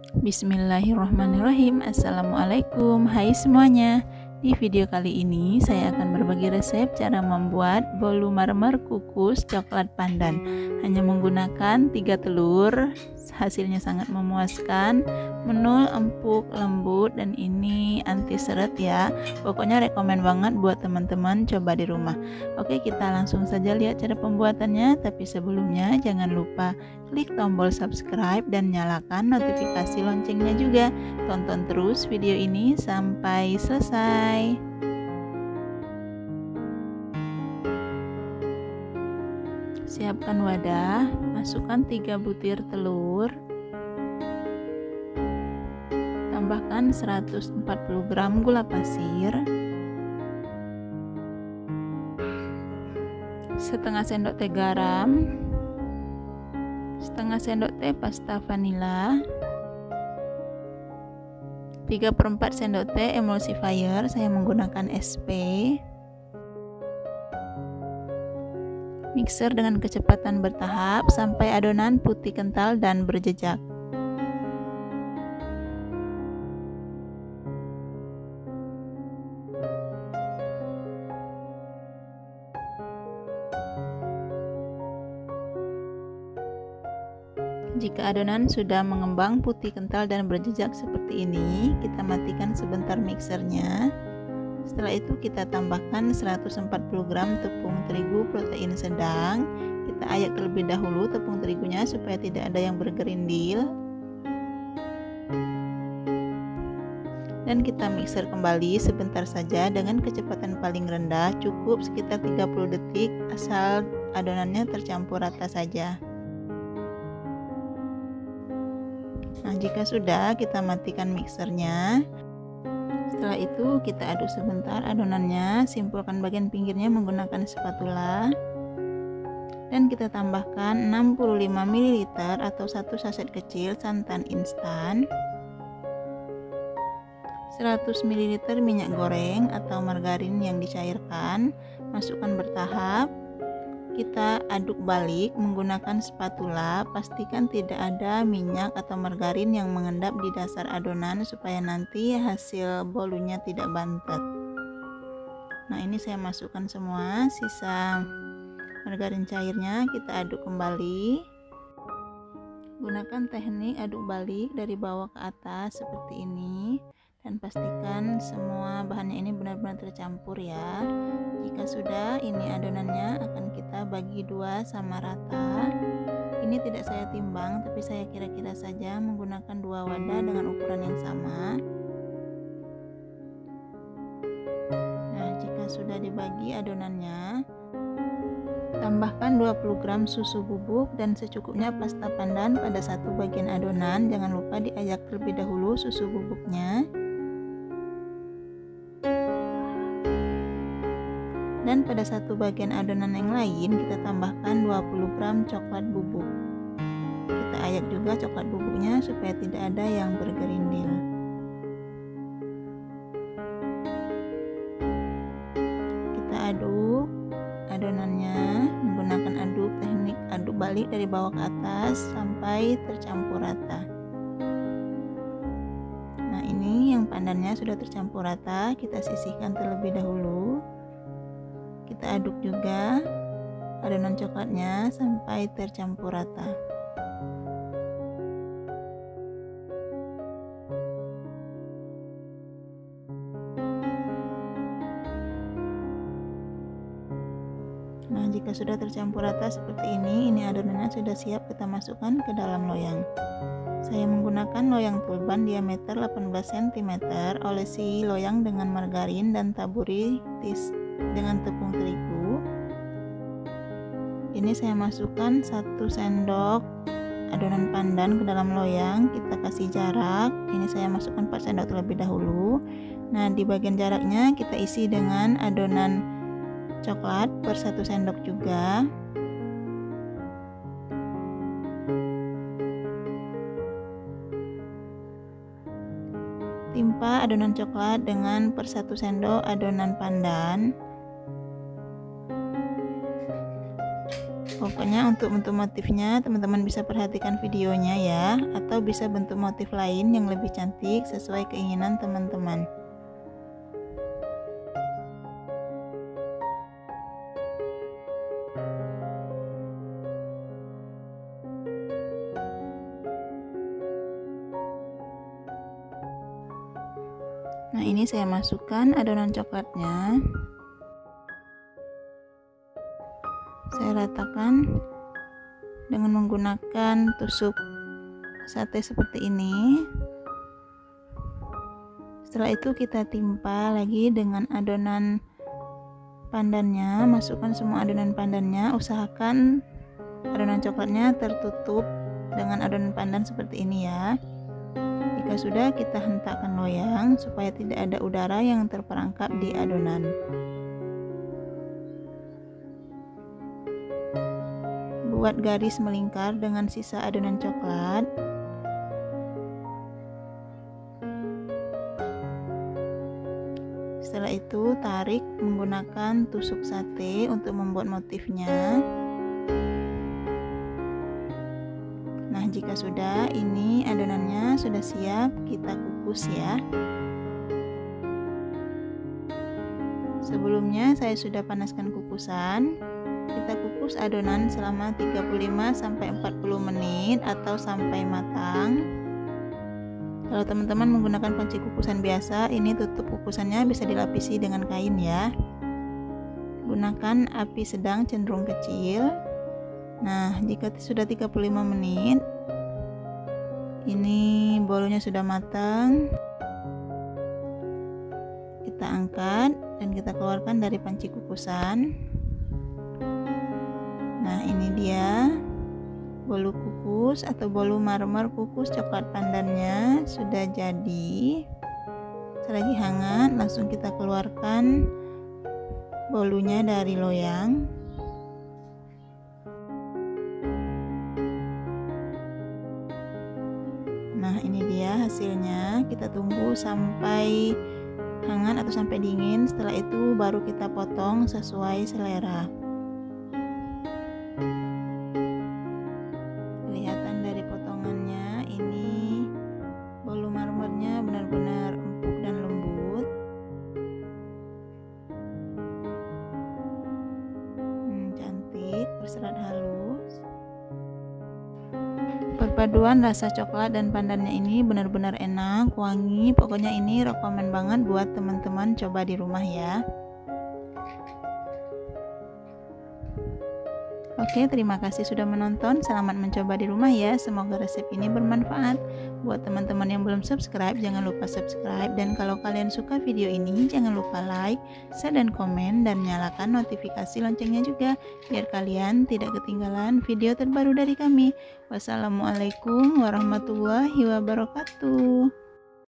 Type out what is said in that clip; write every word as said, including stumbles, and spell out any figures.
Bismillahirrahmanirrahim. Assalamualaikum. Hai semuanya. Di video kali ini saya akan berbagi resep cara membuat bolu marmer kukus coklat pandan. Hanya menggunakan tiga telur. Hasilnya sangat memuaskan, menul, empuk, lembut, dan ini anti seret ya. Pokoknya rekomen banget buat teman-teman coba di rumah. Oke, kita langsung saja lihat cara pembuatannya. Tapi sebelumnya jangan lupa klik tombol subscribe dan nyalakan notifikasi loncengnya juga. Tonton terus video ini sampai selesai. Siapkan wadah, masukkan tiga butir telur, tambahkan seratus empat puluh gram gula pasir, setengah sendok teh garam, setengah sendok teh pasta vanila, tiga per empat sendok teh emulsifier, saya menggunakan S P. Mixer dengan kecepatan bertahap sampai adonan putih kental dan berjejak. Jika adonan sudah mengembang putih kental dan berjejak seperti ini, kita matikan sebentar mixernya. Setelah itu kita tambahkan seratus empat puluh gram tepung terigu protein sedang. Kita ayak terlebih dahulu tepung terigunya supaya tidak ada yang bergerindil. Dan kita mixer kembali sebentar saja dengan kecepatan paling rendah, cukup sekitar tiga puluh detik asal adonannya tercampur rata saja. Nah, jika sudah, kita matikan mixernya. Setelah itu kita aduk sebentar adonannya, simpulkan bagian pinggirnya menggunakan spatula. Dan kita tambahkan enam puluh lima mililiter atau satu saset kecil santan instan, seratus mililiter minyak goreng atau margarin yang dicairkan, masukkan bertahap. Kita aduk balik menggunakan spatula, pastikan tidak ada minyak atau margarin yang mengendap di dasar adonan supaya nanti hasil bolunya tidak bantet. Nah, ini saya masukkan semua sisa margarin cairnya, kita aduk kembali. Gunakan teknik aduk balik dari bawah ke atas seperti ini. Dan pastikan semua bahannya ini benar-benar tercampur ya. Jika sudah, ini adonannya akan kita bagi dua sama rata. Ini tidak saya timbang, tapi saya kira-kira saja menggunakan dua wadah dengan ukuran yang sama. Nah, jika sudah dibagi adonannya, tambahkan dua puluh gram susu bubuk dan secukupnya pasta pandan pada satu bagian adonan. Jangan lupa diayak terlebih dahulu susu bubuknya. Dan pada satu bagian adonan yang lain kita tambahkan dua puluh gram coklat bubuk. Kita ayak juga coklat bubuknya supaya tidak ada yang bergerindil. Kita aduk adonannya menggunakan aduk teknik aduk balik dari bawah ke atas sampai tercampur rata. Nah, ini yang pandannya sudah tercampur rata, kita sisihkan terlebih dahulu. Kita aduk juga adonan coklatnya sampai tercampur rata. Nah, jika sudah tercampur rata seperti ini, ini adonannya sudah siap kita masukkan ke dalam loyang. Saya menggunakan loyang tulban diameter delapan belas sentimeter, olesi loyang dengan margarin dan taburi tis dengan tepung terigu. Ini saya masukkan satu sendok adonan pandan ke dalam loyang, kita kasih jarak. Ini saya masukkan empat sendok terlebih dahulu. Nah, di bagian jaraknya kita isi dengan adonan coklat per satu sendok juga. Timpa adonan coklat dengan per satu sendok adonan pandan. Pokoknya untuk bentuk motifnya teman-teman bisa perhatikan videonya ya, atau bisa bentuk motif lain yang lebih cantik sesuai keinginan teman-teman. Nah, ini saya masukkan adonan coklatnya. Saya ratakan dengan menggunakan tusuk sate seperti ini. Setelah itu kita timpa lagi dengan adonan pandannya. Masukkan semua adonan pandannya. Usahakan adonan coklatnya tertutup dengan adonan pandan seperti ini ya. Jika sudah, kita hentakkan loyang supaya tidak ada udara yang terperangkap di adonan. Buat garis melingkar dengan sisa adonan coklat. Setelah itu tarik menggunakan tusuk sate untuk membuat motifnya. Nah, jika sudah, ini adonannya sudah siap, kita kukus ya. Sebelumnya saya sudah panaskan kukusan. Kita kukus adonan selama tiga puluh lima sampai empat puluh menit atau sampai matang. Kalau teman-teman menggunakan panci kukusan biasa, ini tutup kukusannya bisa dilapisi dengan kain ya. Gunakan api sedang cenderung kecil. Nah, jika sudah tiga puluh lima menit, ini bolunya sudah matang. Kita angkat dan kita keluarkan dari panci kukusan. Nah, ini dia bolu kukus atau bolu marmer kukus coklat pandannya sudah jadi. Selagi hangat, langsung kita keluarkan bolunya dari loyang. Nah, ini dia hasilnya. Kita tunggu sampai hangat atau sampai dingin. Setelah itu baru kita potong sesuai selera. Kelihatan dari potongannya, ini bolu marmernya benar-benar empuk dan lembut. Hmm, cantik, berserat halus. Perpaduan rasa coklat dan pandannya ini benar-benar enak, wangi. Pokoknya ini rekomen banget buat teman-teman coba di rumah ya. Oke, terima kasih sudah menonton. Selamat mencoba di rumah ya. Semoga resep ini bermanfaat. Buat teman-teman yang belum subscribe, jangan lupa subscribe. Dan kalau kalian suka video ini, jangan lupa like, share, dan komen. Dan nyalakan notifikasi loncengnya juga, biar kalian tidak ketinggalan video terbaru dari kami. Wassalamualaikum warahmatullahi wabarakatuh.